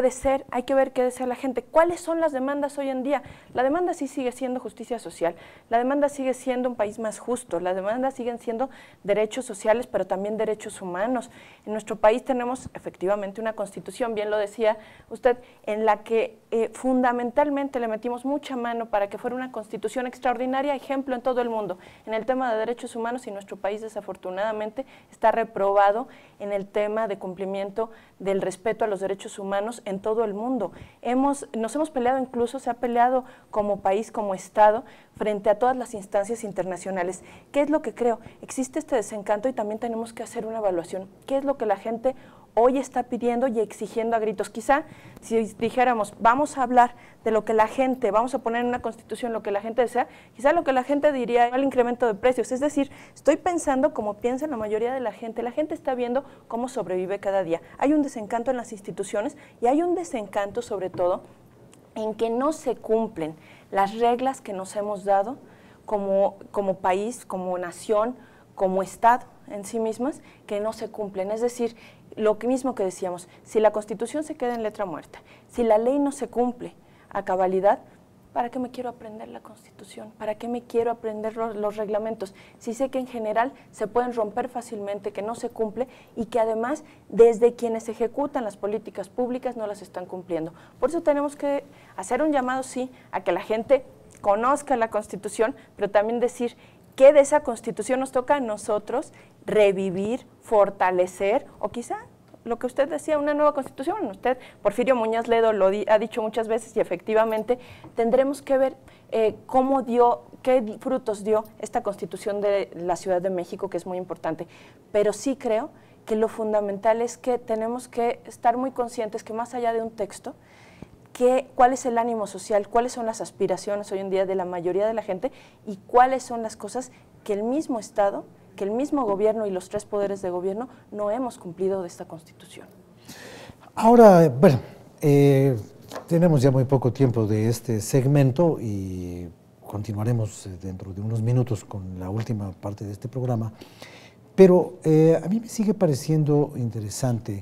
S3: hay que ver qué desea la gente. ¿Cuáles son las demandas hoy en día? La demanda sí sigue siendo justicia social, la demanda sigue siendo un país más justo, las demandas siguen siendo derechos sociales, pero también derechos humanos. En nuestro país tenemos efectivamente una constitución, bien lo decía usted, en la que fundamentalmente le metimos mucha mano para que fuera una constitución extraordinaria, ejemplo en todo el mundo, en el tema de derechos humanos, y nuestro país desafortunadamente está reprobado en el tema de cumplimiento del respeto a los derechos humanos en todo el mundo. Nos hemos peleado, incluso se ha peleado como país, como Estado, frente a todas las instancias internacionales. ¿Qué es lo que creo? Existe este desencanto y también tenemos que hacer una evaluación. ¿Qué es lo que la gente hoy está pidiendo y exigiendo a gritos? Quizá si dijéramos, vamos a hablar de lo que la gente, vamos a poner en una constitución lo que la gente desea, quizá lo que la gente diría el incremento de precios. Es decir, estoy pensando como piensa la mayoría de la gente está viendo cómo sobrevive cada día. Hay un desencanto en las instituciones y hay un desencanto sobre todo en que no se cumplen las reglas que nos hemos dado como país, como nación, como Estado en sí mismas, que no se cumplen. Es decir, lo mismo que decíamos, si la Constitución se queda en letra muerta, si la ley no se cumple a cabalidad, ¿para qué me quiero aprender la Constitución? ¿Para qué me quiero aprender los reglamentos? Si sé que en general se pueden romper fácilmente, que no se cumple y que además desde quienes ejecutan las políticas públicas no las están cumpliendo. Por eso tenemos que hacer un llamado, sí, a que la gente conozca la Constitución, pero también decir qué de esa Constitución nos toca a nosotros revivir, fortalecer o quizá lo que usted decía, una nueva Constitución. Usted, Porfirio Muñoz Ledo, ha dicho muchas veces y efectivamente tendremos que ver cómo dio, qué frutos dio esta Constitución de la Ciudad de México, que es muy importante. Pero sí creo que lo fundamental es que tenemos que estar muy conscientes que más allá de un texto, cuál es el ánimo social, cuáles son las aspiraciones hoy en día de la mayoría de la gente y cuáles son las cosas que el mismo Estado, que el mismo gobierno y los tres poderes de gobierno no hemos cumplido de esta Constitución.
S1: Ahora, bueno, tenemos ya muy poco tiempo de este segmento y continuaremos dentro de unos minutos con la última parte de este programa, pero a mí me sigue pareciendo interesante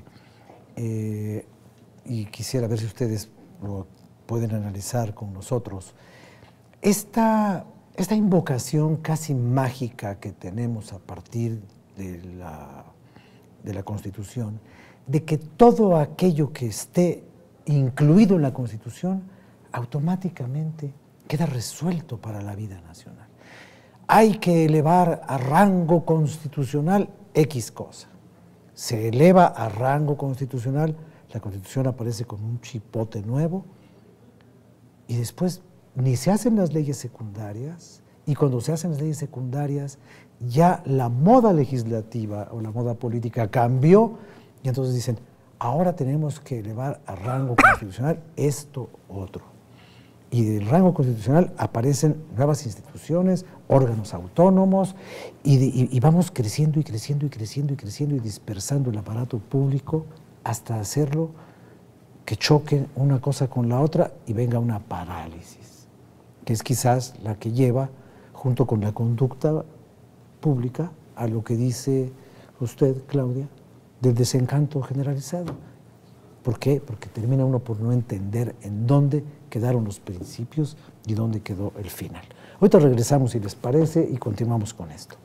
S1: y quisiera ver si ustedes lo pueden analizar con nosotros, esta invocación casi mágica que tenemos a partir de la Constitución, de que todo aquello que esté incluido en la Constitución automáticamente queda resuelto para la vida nacional. Hay que elevar a rango constitucional X cosa. Se eleva a rango constitucional, la Constitución aparece con un chipote nuevo y después ni se hacen las leyes secundarias, y cuando se hacen las leyes secundarias ya la moda legislativa o la moda política cambió y entonces dicen, ahora tenemos que elevar a rango constitucional esto, otro. Y del rango constitucional aparecen nuevas instituciones, órganos autónomos y vamos creciendo y creciendo y creciendo y creciendo y dispersando el aparato público hasta hacerlo que choquen una cosa con la otra y venga una parálisis, que es quizás la que lleva, junto con la conducta pública, a lo que dice usted, Claudia, del desencanto generalizado. ¿Por qué? Porque termina uno por no entender en dónde quedaron los principios y dónde quedó el final. Ahorita regresamos, si les parece, y continuamos con esto.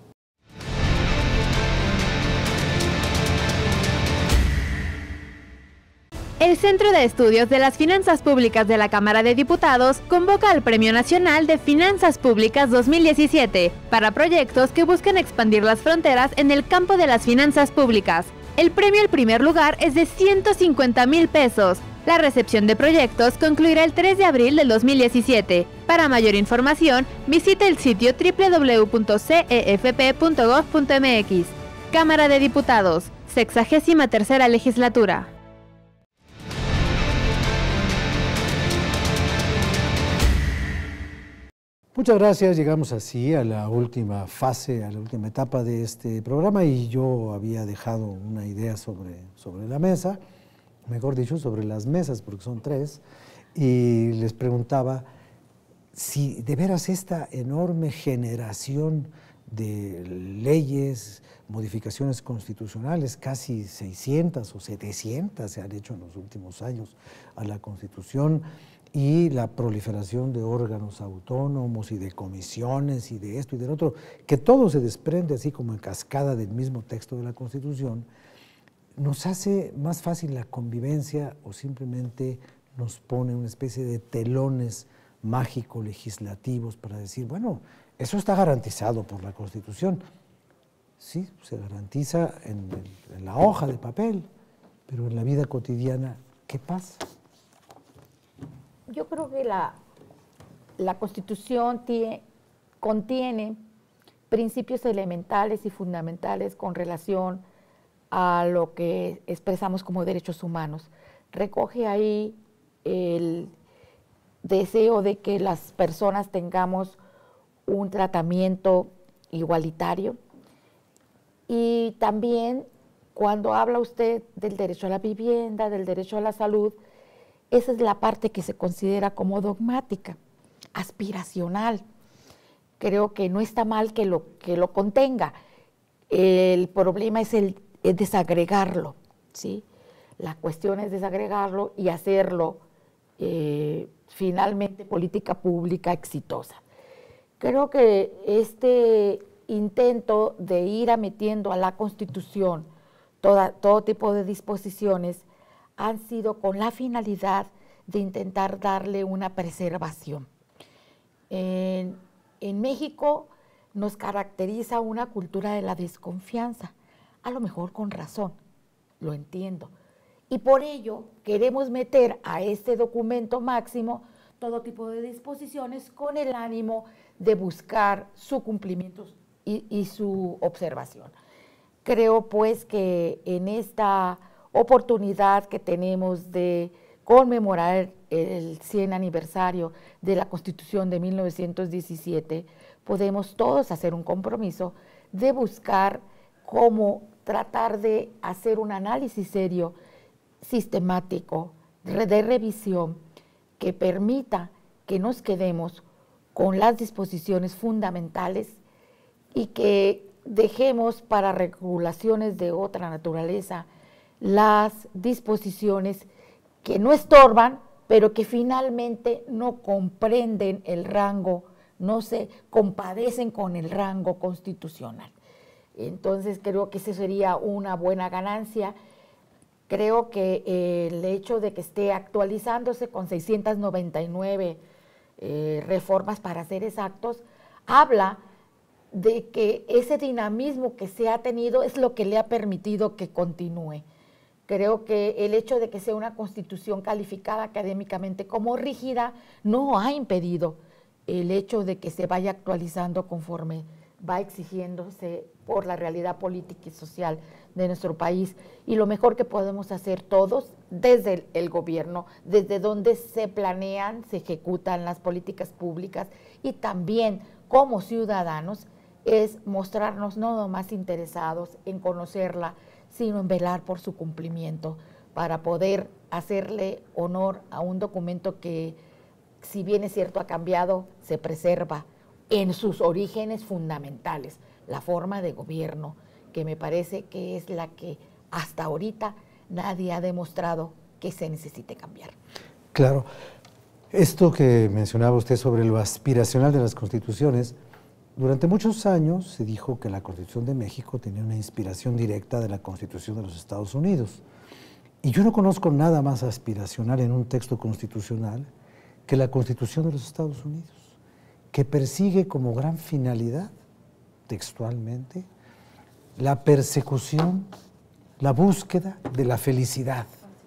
S5: El Centro de Estudios de las Finanzas Públicas de la Cámara de Diputados convoca al Premio Nacional de Finanzas Públicas 2017 para proyectos que busquen expandir las fronteras en el campo de las finanzas públicas. El premio al primer lugar es de 150,000 pesos. La recepción de proyectos concluirá el 3 de abril del 2017. Para mayor información, visite el sitio www.cefp.gov.mx. Cámara de Diputados, 63ª Legislatura.
S1: Muchas gracias, llegamos así a la última fase, a la última etapa de este programa y yo había dejado una idea sobre la mesa mejor dicho, sobre las mesas, porque son 3, y les preguntaba si de veras esta enorme generación de leyes, modificaciones constitucionales, casi 600 o 700 se han hecho en los últimos años a la Constitución, y la proliferación de órganos autónomos y de comisiones y de esto y del otro, que todo se desprende así como en cascada del mismo texto de la Constitución, ¿nos hace más fácil la convivencia o simplemente nos pone una especie de telones mágico legislativos para decir, bueno, eso está garantizado por la Constitución? Sí, se garantiza en la hoja de papel, pero en la vida cotidiana, ¿qué pasa?
S2: Yo creo que la Constitución contiene principios elementales y fundamentales con relación a lo que expresamos como derechos humanos. Recoge ahí el deseo de que las personas tengamos un tratamiento igualitario, y también cuando habla usted del derecho a la vivienda, del derecho a la salud, esa es la parte que se considera como dogmática, aspiracional. Creo que no está mal que lo contenga. El problema es el desagregarlo, ¿sí? La cuestión es desagregarlo y hacerlo finalmente política pública exitosa. Creo que este intento de ir metiendo a la Constitución todo tipo de disposiciones han sido con la finalidad de intentar darle una preservación. En México nos caracteriza una cultura de la desconfianza, a lo mejor con razón, lo entiendo. Y por ello queremos meter a este documento máximo todo tipo de disposiciones con el ánimo de buscar su cumplimiento y su observación. Creo pues que en esta oportunidad que tenemos de conmemorar el 100 aniversario de la Constitución de 1917, podemos todos hacer un compromiso de buscar cómo tratar de hacer un análisis serio, sistemático, de revisión, que permita que nos quedemos con las disposiciones fundamentales y que dejemos para regulaciones de otra naturaleza las disposiciones que no estorban, pero que finalmente no comprenden el rango, no se compadecen con el rango constitucional. Entonces creo que esa sería una buena ganancia. Creo que el hecho de que esté actualizándose con 699 reformas, para ser exactos, habla de que ese dinamismo que se ha tenido es lo que le ha permitido que continúe. Creo que el hecho de que sea una Constitución calificada académicamente como rígida no ha impedido el hecho de que se vaya actualizando conforme va exigiéndose por la realidad política y social de nuestro país. Y lo mejor que podemos hacer todos, desde el gobierno, desde donde se planean, se ejecutan las políticas públicas, y también como ciudadanos, es mostrarnos no nomás interesados en conocerla, sino en velar por su cumplimiento, para poder hacerle honor a un documento que, si bien es cierto ha cambiado, se preserva en sus orígenes fundamentales, la forma de gobierno, que me parece que es la que hasta ahorita nadie ha demostrado que se necesite cambiar.
S1: Claro. Esto que mencionaba usted sobre lo aspiracional de las constituciones, durante muchos años se dijo que la Constitución de México tenía una inspiración directa de la Constitución de los Estados Unidos. Y yo no conozco nada más aspiracional en un texto constitucional que la Constitución de los Estados Unidos, que persigue como gran finalidad, textualmente, la persecución, la búsqueda de la felicidad.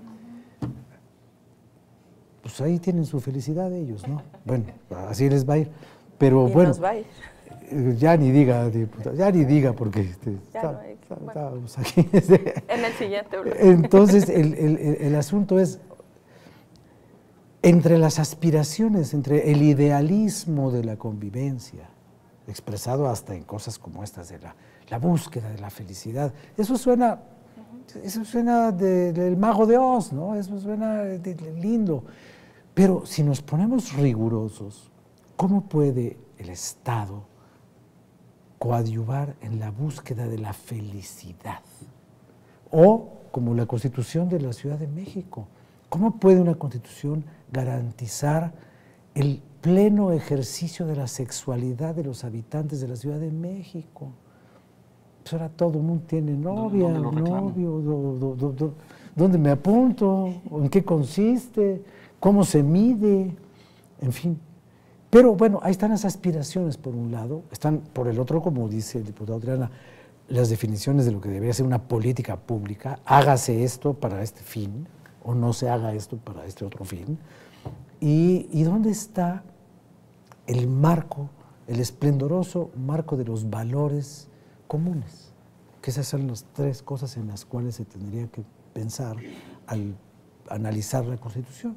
S1: Pues ahí tienen su felicidad ellos, ¿no? Bueno, así les va a ir. Pero bueno,
S3: nos va a ir.
S1: Ya ni diga, diputado, ya ni diga, porque estábamos aquí.
S3: En el siguiente bloque.
S1: Entonces, el asunto es, entre las aspiraciones, entre el idealismo de la convivencia, expresado hasta en cosas como estas de la búsqueda de la felicidad, eso suena eso suena del Mago de Oz, ¿no? Eso suena lindo. Pero si nos ponemos rigurosos, ¿cómo puede el Estado coadyuvar en la búsqueda de la felicidad? O, como la Constitución de la Ciudad de México, ¿cómo puede una Constitución garantizar el pleno ejercicio de la sexualidad de los habitantes de la Ciudad de México? Pues ahora todo el mundo tiene novia, novio, ¿dónde me apunto? ¿En qué consiste? ¿Cómo se mide? En fin. Pero bueno, ahí están las aspiraciones por un lado, están por el otro, como dice el diputado Triana, las definiciones de lo que debería ser una política pública, hágase esto para este fin, o no se haga esto para este otro fin. ¿Y dónde está el marco, el esplendoroso marco de los valores comunes? Que esas son las tres cosas en las cuales se tendría que pensar al analizar la Constitución.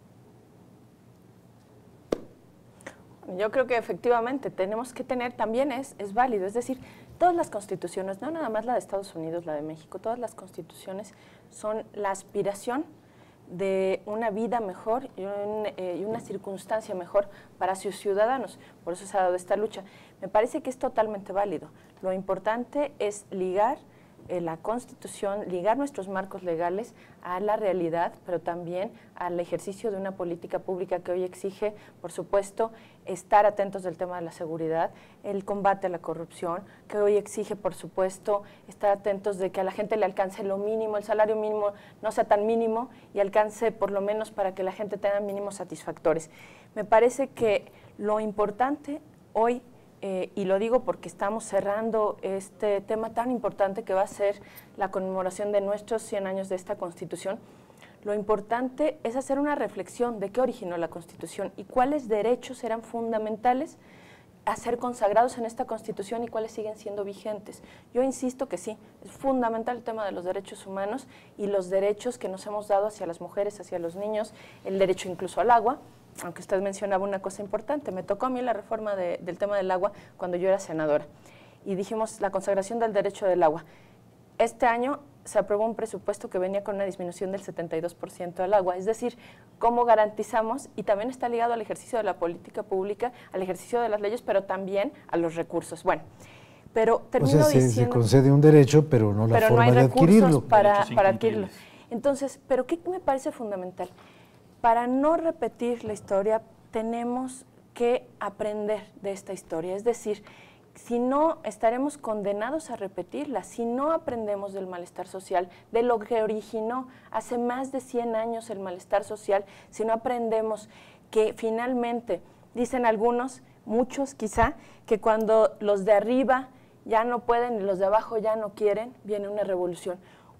S3: Yo creo que efectivamente tenemos que tener, también es válido, es decir, todas las constituciones, no nada más la de Estados Unidos, la de México, todas las constituciones son la aspiración de una vida mejor y una circunstancia mejor para sus ciudadanos. Por eso se ha dado esta lucha. Me parece que es totalmente válido. Lo importante es ligar la Constitución, ligar nuestros marcos legales a la realidad, pero también al ejercicio de una política pública que hoy exige, por supuesto, estar atentos del tema de la seguridad, el combate a la corrupción, que hoy exige, por supuesto, estar atentos de que a la gente le alcance lo mínimo, el salario mínimo no sea tan mínimo y alcance por lo menos para que la gente tenga mínimos satisfactores. Me parece que lo importante hoy, y lo digo porque estamos cerrando este tema tan importante que va a ser la conmemoración de nuestros 100 años de esta Constitución, lo importante es hacer una reflexión de qué originó la Constitución y cuáles derechos eran fundamentales a ser consagrados en esta Constitución y cuáles siguen siendo vigentes. Yo insisto que sí, es fundamental el tema de los derechos humanos y los derechos que nos hemos dado hacia las mujeres, hacia los niños, el derecho incluso al agua. Aunque usted mencionaba una cosa importante, me tocó a mí la reforma del tema del agua cuando yo era senadora y dijimos la consagración del derecho del agua. Este año se aprobó un presupuesto que venía con una disminución del 72% al agua, es decir, cómo garantizamos, y también está ligado al ejercicio de la política pública, al ejercicio de las leyes, pero también a los recursos. Bueno, pero termino diciendo...
S1: Se concede un derecho, pero no la forma de adquirirlo.
S3: Para adquirirlo. Entonces, ¿pero qué me parece fundamental? Para no repetir la historia, tenemos que aprender de esta historia. Es decir, si no, estaremos condenados a repetirla. Si no aprendemos del malestar social, de lo que originó hace más de 100 años el malestar social, si no aprendemos que finalmente, dicen algunos, muchos quizá, que cuando los de arriba ya no pueden y los de abajo ya no quieren, viene una revolución.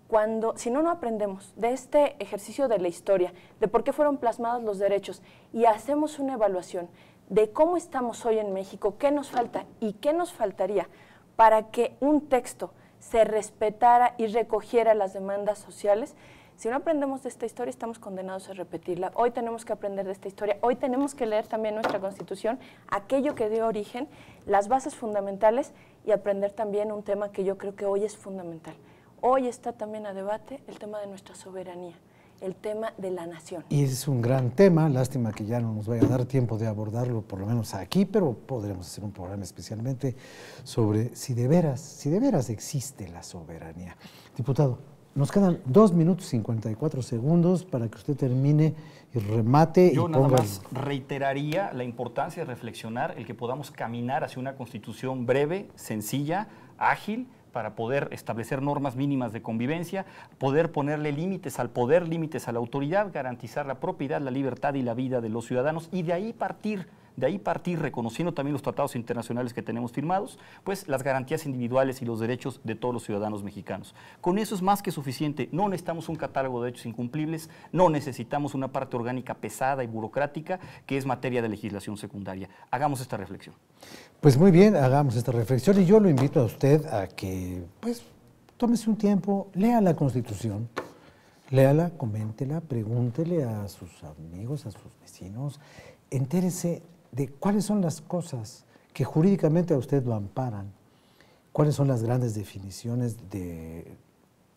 S3: Si no aprendemos de este ejercicio de la historia, de por qué fueron plasmados los derechos y hacemos una evaluación de cómo estamos hoy en México, qué nos falta y qué nos faltaría para que un texto se respetara y recogiera las demandas sociales, si no aprendemos de esta historia estamos condenados a repetirla. Hoy tenemos que aprender de esta historia, hoy tenemos que leer también nuestra Constitución, aquello que dio origen, las bases fundamentales y aprender también un tema que yo creo que hoy es fundamental. Hoy está también a debate el tema de nuestra soberanía, el tema de la nación.
S1: Y es un gran tema, lástima que ya no nos vaya a dar tiempo de abordarlo, por lo menos aquí, pero podremos hacer un programa especialmente sobre si de veras existe la soberanía. Diputado, nos quedan 2 minutos 54 segundos para que usted termine y remate.
S4: Yo nada más reiteraría la importancia de reflexionar el que podamos caminar hacia una constitución breve, sencilla, ágil, para poder establecer normas mínimas de convivencia, poder ponerle límites al poder, límites a la autoridad, garantizar la propiedad, la libertad y la vida de los ciudadanos y de ahí partir, reconociendo también los tratados internacionales que tenemos firmados, pues las garantías individuales y los derechos de todos los ciudadanos mexicanos. Con eso es más que suficiente, no necesitamos un catálogo de derechos incumplibles, no necesitamos una parte orgánica pesada y burocrática que es materia de legislación secundaria. Hagamos esta reflexión.
S1: Pues muy bien, hagamos esta reflexión y yo lo invito a usted a que, pues, tómese un tiempo, lea la Constitución, léala, coméntela, pregúntele a sus amigos, a sus vecinos, entérese de cuáles son las cosas que jurídicamente a usted lo amparan, cuáles son las grandes definiciones de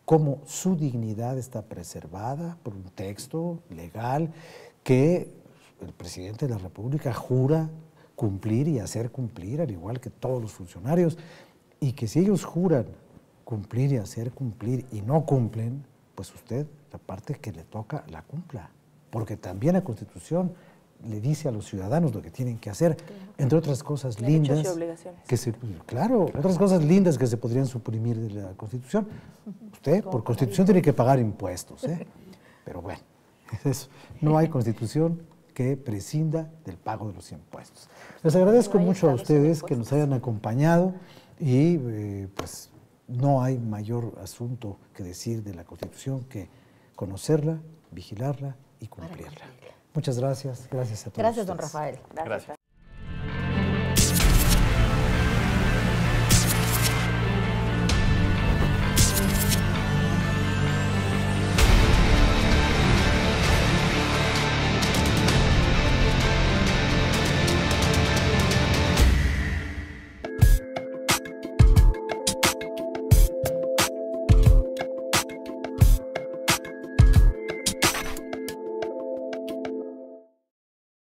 S1: cómo su dignidad está preservada por un texto legal que el presidente de la República jura cumplir y hacer cumplir, al igual que todos los funcionarios, y que si ellos juran cumplir y hacer cumplir y no cumplen, pues usted, la parte que le toca, la cumpla. Porque también la Constitución le dice a los ciudadanos lo que tienen que hacer, entre otras cosas lindas.
S3: Derechos y obligaciones.
S1: Claro, otras cosas lindas que se podrían suprimir de la Constitución. Usted, por Constitución, tiene que pagar impuestos, ¿eh? Pero bueno, es eso. No hay Constitución que prescinda del pago de los impuestos. Les agradezco mucho a ustedes que nos hayan acompañado y pues no hay mayor asunto que decir de la Constitución que conocerla, vigilarla y cumplirla. Muchas gracias. Gracias a todos.
S2: Gracias, don
S1: ustedes.
S2: Rafael.
S4: Gracias.